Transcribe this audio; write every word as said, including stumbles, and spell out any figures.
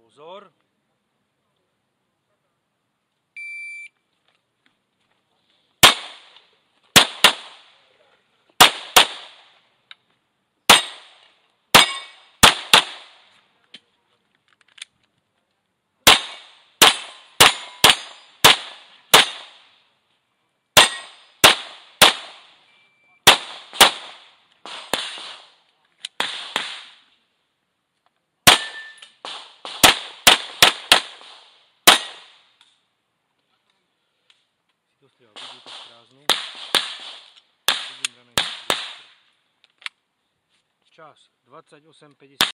Pozor. Dostrieľal, vidíte to prázdnu. Vidím ranej. Čas dvadsaťosem päťdesiat.